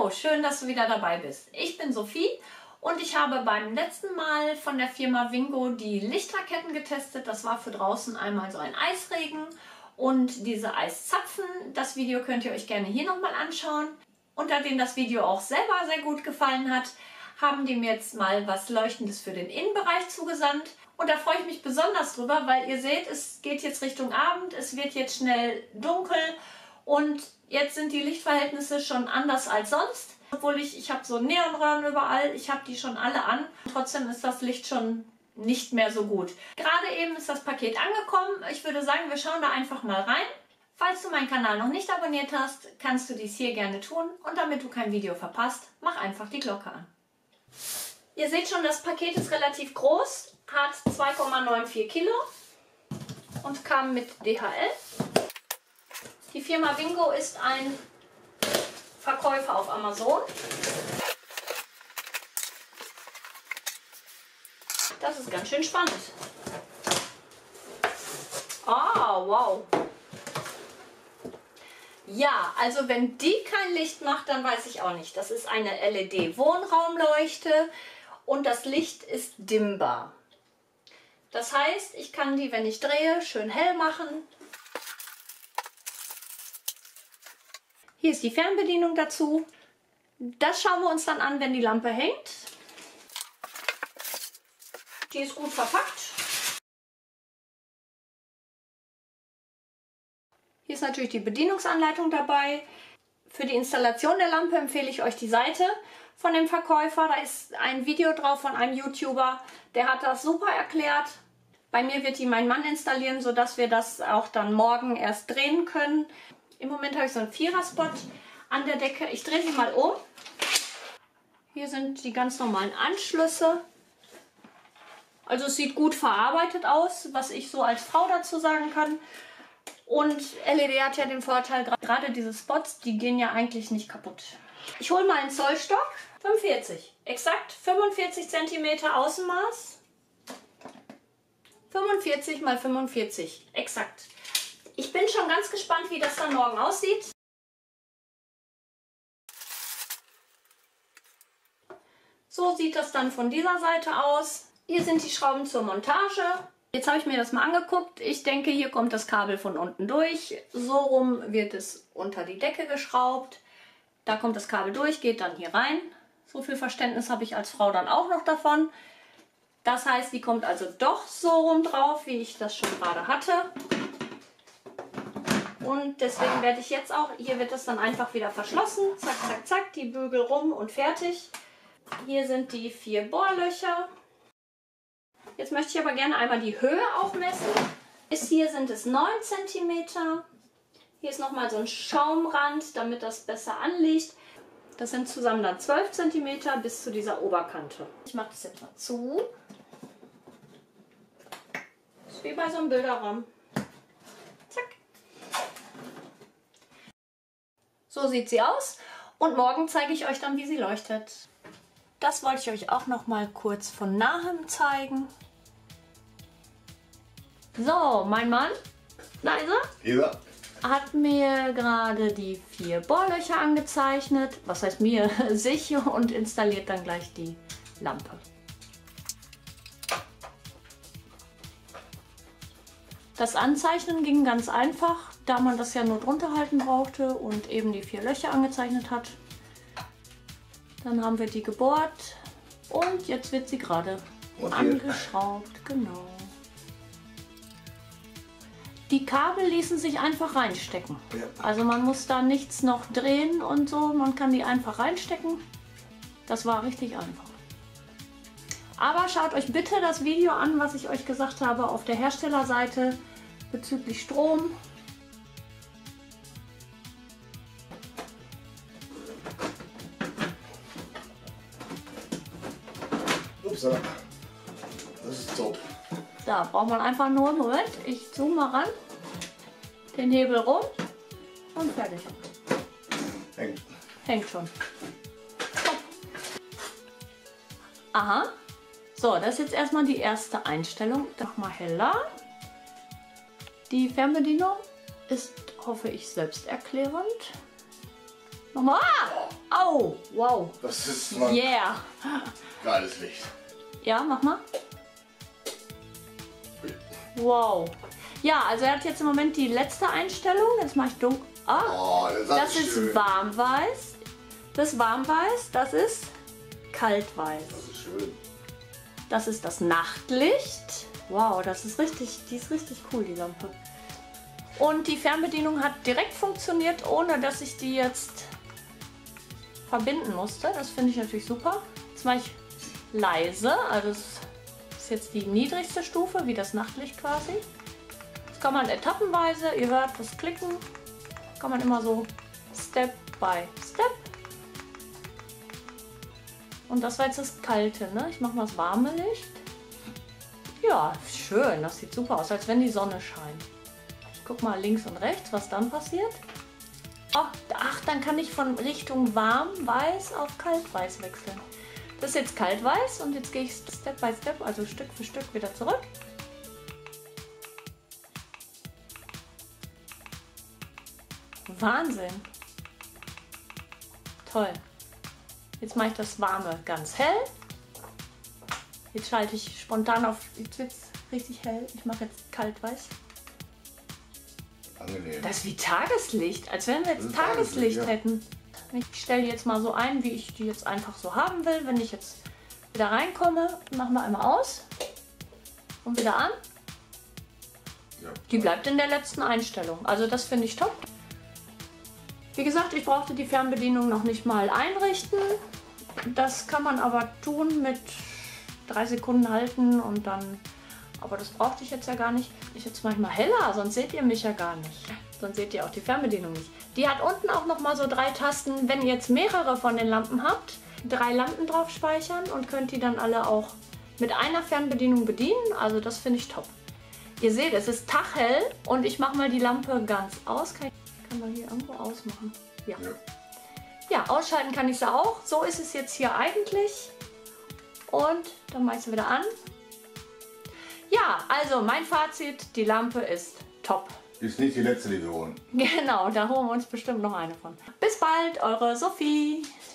Hallo, schön, dass du wieder dabei bist. Ich bin Sophie und ich habe beim letzten Mal von der Firma Wingo die Lichterketten getestet. Das war für draußen einmal so ein Eisregen und diese Eiszapfen. Das Video könnt ihr euch gerne hier nochmal anschauen. Und da denen das Video auch selber sehr gut gefallen hat, haben die mir jetzt mal was Leuchtendes für den Innenbereich zugesandt. Und da freue ich mich besonders drüber, weil ihr seht, es geht jetzt Richtung Abend, es wird jetzt schnell dunkel und jetzt sind die Lichtverhältnisse schon anders als sonst. Obwohl ich habe so Neonröhren überall, ich habe die schon alle an. Trotzdem ist das Licht schon nicht mehr so gut. Gerade eben ist das Paket angekommen. Ich würde sagen, wir schauen da einfach mal rein. Falls du meinen Kanal noch nicht abonniert hast, kannst du dies hier gerne tun. Und damit du kein Video verpasst, mach einfach die Glocke an. Ihr seht schon, das Paket ist relativ groß, hat 2,94 Kilo und kam mit DHL. Die Firma Wingo ist ein Verkäufer auf Amazon. Das ist ganz schön spannend. Ah, wow. Ja, also wenn die kein Licht macht, dann weiß ich auch nicht. Das ist eine LED-Wohnraumleuchte und das Licht ist dimmbar. Das heißt, ich kann die, wenn ich drehe, schön hell machen. Hier ist die Fernbedienung dazu. Das schauen wir uns dann an, wenn die Lampe hängt. Die ist gut verpackt. Hier ist natürlich die Bedienungsanleitung dabei. Für die Installation der Lampe empfehle ich euch die Seite von dem Verkäufer. Da ist ein Video drauf von einem YouTuber, der hat das super erklärt. Bei mir wird die mein Mann installieren, sodass wir das auch dann morgen erst drehen können. Im Moment habe ich so einen 4er-Spot an der Decke. Ich drehe sie mal um. Hier sind die ganz normalen Anschlüsse. Also es sieht gut verarbeitet aus, was ich so als Frau dazu sagen kann. Und LED hat ja den Vorteil, gerade diese Spots, die gehen ja eigentlich nicht kaputt. Ich hole mal einen Zollstock, 45, exakt 45 cm Außenmaß. 45 x 45, exakt. Ich bin schon ganz gespannt, wie das dann morgen aussieht. So sieht das dann von dieser Seite aus. Hier sind die Schrauben zur Montage. Jetzt habe ich mir das mal angeguckt. Ich denke, hier kommt das Kabel von unten durch. So rum wird es unter die Decke geschraubt. Da kommt das Kabel durch, geht dann hier rein. So viel Verständnis habe ich als Frau dann auch noch davon. Das heißt, die kommt also doch so rum drauf, wie ich das schon gerade hatte. Und deswegen werde ich jetzt auch, hier wird das dann einfach wieder verschlossen. Zack, zack, zack, die Bügel rum und fertig. Hier sind die 4 Bohrlöcher. Jetzt möchte ich aber gerne einmal die Höhe auch messen. Bis hier sind es 9 cm. Hier ist nochmal so ein Schaumrand, damit das besser anliegt. Das sind zusammen dann 12 cm bis zu dieser Oberkante. Ich mache das jetzt mal zu. Das ist wie bei so einem Bilderrahmen. Zack. So sieht sie aus. Und morgen zeige ich euch dann, wie sie leuchtet. Das wollte ich euch auch noch mal kurz von nahem zeigen. So, mein Mann, leise, ja, hat mir gerade die 4 Bohrlöcher angezeichnet. Was heißt mir? Sich, und installiert dann gleich die Lampe. Das Anzeichnen ging ganz einfach, da man das ja nur drunter halten brauchte und eben die 4 Löcher angezeichnet hat. Dann haben wir die gebohrt und jetzt wird sie gerade angeschraubt. Genau. Die Kabel ließen sich einfach reinstecken. Ja. Also man muss da nichts noch drehen und so. Man kann die einfach reinstecken. Das war richtig einfach. Aber schaut euch bitte das Video an, was ich euch gesagt habe auf der Herstellerseite bezüglich Strom. Upsala. Das ist top. Da braucht man einfach nur, Moment, ich zoome mal ran, den Hebel rum und fertig. Hängt. Hängt schon. Top. Aha. So, das ist jetzt erstmal die erste Einstellung. Mach mal heller. Die Fernbedienung ist, hoffe ich, selbsterklärend. Nochmal. Au, wow. Das ist mal Yeah. geiles Licht. Ja, mach mal. Wow. Ja, also er hat jetzt im Moment die letzte Einstellung. Jetzt mache ich dunkel. Ah, Oh, das ist schön. warmweiß. Das ist warmweiß, das ist kaltweiß. Das ist schön. Das ist das Nachtlicht. Wow, die ist richtig cool, die Lampe. Und die Fernbedienung hat direkt funktioniert, ohne dass ich die jetzt verbinden musste. Das finde ich natürlich super. Jetzt mache ich leise, also das ist jetzt die niedrigste Stufe, wie das Nachtlicht quasi. Jetzt kann man etappenweise, ihr hört das Klicken, kann man immer so Step by Step. Und das war jetzt das kalte, ne? Ich mache mal das warme Licht. Ja, schön, das sieht super aus, als wenn die Sonne scheint. Ich guck mal links und rechts, was dann passiert. Oh, ach, dann kann ich von Richtung warm-weiß auf kalt-weiß wechseln. Das ist jetzt kalt-weiß und jetzt gehe ich Step by Step, also Stück für Stück wieder zurück. Wahnsinn. Toll. Jetzt mache ich das warme ganz hell. Jetzt schalte ich spontan auf, jetzt wird es richtig hell. Ich mache jetzt kalt-weiß. Angenehm. Das ist wie Tageslicht, als wenn wir Das jetzt ist Tageslicht Tageslicht, ja. hätten. Ich stelle die jetzt mal so ein, wie ich die jetzt einfach so haben will. Wenn ich jetzt wieder reinkomme, machen wir einmal aus und wieder an. Ja. Die bleibt in der letzten Einstellung. Also das finde ich top. Wie gesagt, ich brauchte die Fernbedienung noch nicht mal einrichten. Das kann man aber tun mit 3 Sekunden halten und dann... Aber das brauchte ich jetzt ja gar nicht. Ich jetzt manchmal heller, sonst seht ihr mich ja gar nicht. Sonst seht ihr auch die Fernbedienung nicht. Die hat unten auch noch mal so 3 Tasten. Wenn ihr jetzt mehrere von den Lampen habt, 3 Lampen drauf speichern und könnt die dann alle auch mit einer Fernbedienung bedienen. Also das finde ich top. Ihr seht, es ist taghell und ich mache mal die Lampe ganz aus. Kann man hier irgendwo ausmachen? Ja. Ja, ausschalten kann ich sie auch. So ist es jetzt hier eigentlich. Und dann mache ich sie wieder an. Ja, also mein Fazit, die Lampe ist top. Ist nicht die letzte, die wir holen. Genau, da holen wir uns bestimmt noch eine von. Bis bald, eure Sophie.